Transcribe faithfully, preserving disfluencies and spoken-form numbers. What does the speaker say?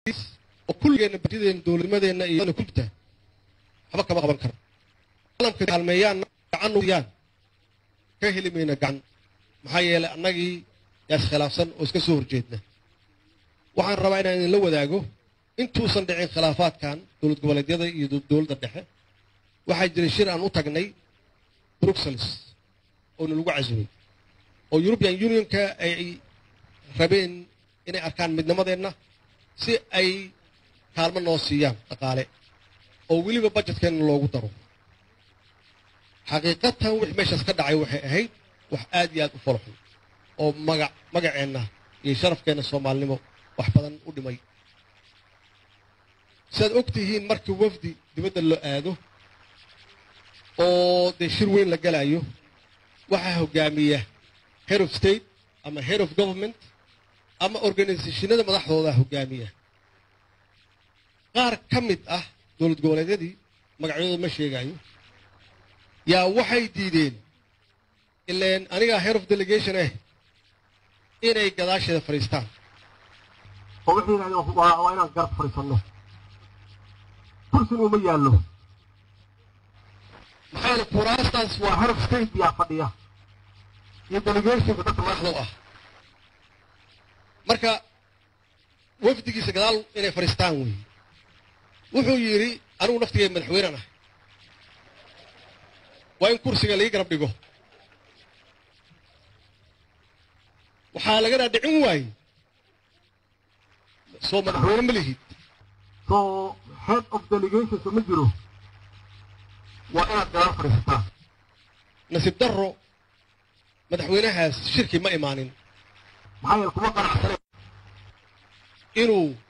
وكل بديدين دولمدينا iyo kulta haba kaba qaban karo alamka halmeeyaan gacan yaan ka helimayna gacan maxaa yeelay annagii yaas khilaafsan oo iska soo horjeedna waxaan rabaa inaan la wadaago intuusan dhicin khilaafaadkan dawlad goboleedyada iyo dawladda dhexe waxaa jiray shir aan u tagnay Brussels oo lagu casumay oo European Unionka ay rabeen inay arkaan midnimadeena si ay kaalmo noo siiyaan dhaqaale oo waliba budgetkeena loogu daro xaqiiqatan wix meeshaas ka dhacay waxay ahayd wax aad iyo aad u farxo oo magac magaceena iyo sharafkeena Soomaalnimo wax badan u dhimay sad ogtihiin markii wafdi dibadda loo aado oo de shir weyn la galayo waxa hogaamiya head of state ama head of government ama organizationada madaxdooda hogaamiya qaar kamid ah dawlad goboleedyadii magacyadooda ma sheegayo yaa waxay diideen ileen aniga head of delegation eh inay gadaasheeda fariistaan oo wixii inaan waa inaan garab fariisano kursiga uma yaallo maxaa kuraastas waa head of state yaa fadhiya iyo delegationka dadka madaxda ah marka wafdigiisa gadaal inay fariistaan weey wuxuu yiri anigu naftigay madaxweynaha waa in kursiga la garab dhigo waxaa laga dhicin waay soo madaxweyne ma lihid so head of delegation ma jiro waa inaad gadaal fariistaan nasiib darro madaxweynahaas shirki ma imaanin maxaa yeelay kuma qanacsanay inuu